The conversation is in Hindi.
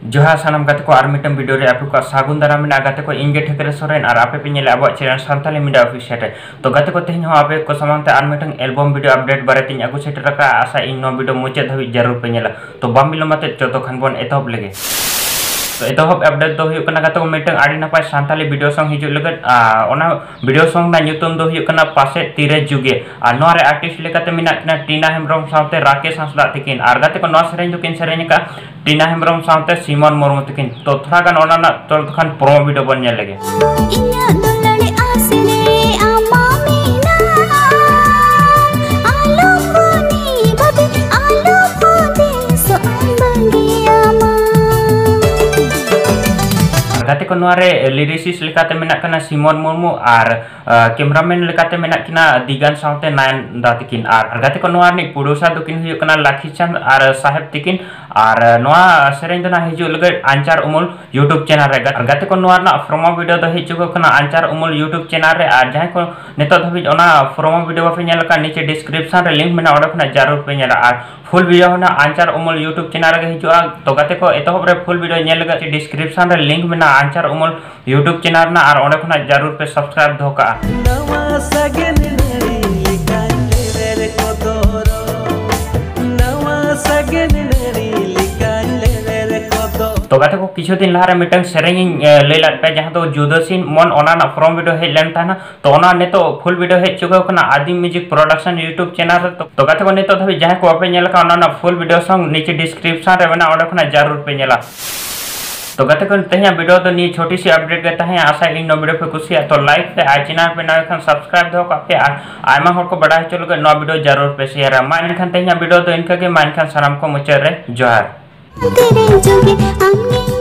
जोहार सानम गाते को आर मिटम वीडियो रे आपको सागुन दाराम में गाते को इंगे ठकरे सोरेन और आपे पे नेले अब चैनल संताली मीडिया ऑफिशियल तो गाते को तेहन हो आपे को समांते आर मिटम एल्बम वीडियो अपडेट बारे तिन आगु सेटर रखा आशा इन नो वीडियो मुचे धबी जरूर पे नेला तो बाम बिलमते जतो खान बोन एतहब लगे तो एतहब अपडेट दो हुयु कना गाते को मिटम आडी नापाय संताली वीडियो सॉन्ग हिजु लगत ओना वीडियो सॉन्ग ना न्यूतुम दो हुयु कना पासे तीरे जुगे आ नो रे आर्टिस्ट लेकाते मिना कना टीना हेम्ब्रम सावते राकेश हांसदा तकिन आर गाते को नो सेरेन दुकिन सेरेन का टीना हेम्ब्रम सावते सीमन मुर्मू तकिन तो थोड़ा गान ओना ना तो खान प्रोमो वीडियो बन नेल लगे गाते को नोरे लिरिसिस लेकाते मेना कना सीमन मुर्मू और कैमरामैन लेकाते मेना किना दिगान सावते नायन दा तकिन और गाते को नोआरनी प्रोड्यूसर दुकिन हुयु कना लाखीचंद और साहेब तकिन और नोआ सेरेन दना हिजु लगे आंचार उमुल यूट्यूब चैनल रे गाते को नोआरना प्रोमो वीडियो द हिजु कना आंचार उमुल यूट्यूब चैनल रे और जहां को नेतो धबि ओना प्रोमो वीडियो पे नेल का नीचे डिस्क्रिप्शन रे लिंक मेना ओडे खना जरूर पे नेला और फुल वीडियो होना आंचार उमुल यूट्यूब चैनल रे हिजुआ तो गाते को एतहब रे फुल वीडियो नेल लगे डिस्क्रिप्शन रे लिंक मेना आंचार उमुल यूट्यूब चैनल ना और ओडे खना जरूर पे सब्सक्राइब धोका तो गाते को किछु दिन लहारे मिटन सेरेंग लेलात पे जहां तो जुदसिन मन ओना ना फ्रॉम वीडियो हे लेन था ना तो ओना ने तो फुल वीडियो हे चुका कना आदि म्यूजिक प्रोडक्शन यूट्यूब चैनल तो गाते को ने तो धबि जहां को आपे नेल का ओना ना फुल वीडियो सॉन्ग नीचे डिस्क्रिप्शन रे बना ओडे खना जरूर पे नेला तो गाते को तहिया वीडियो तो नी छोटी सी अपडेट गता है आशा इन नो वीडियो पे कुछ तो लाइक पे आ चैनल पे ना खान सब्सक्राइब दो कापे आयमा हर को बड़ा चलो के नो वीडियो जरूर पे शेयर मान खान तहिया वीडियो तो इनका के मान खान सलाम को मुचर रे जोहार।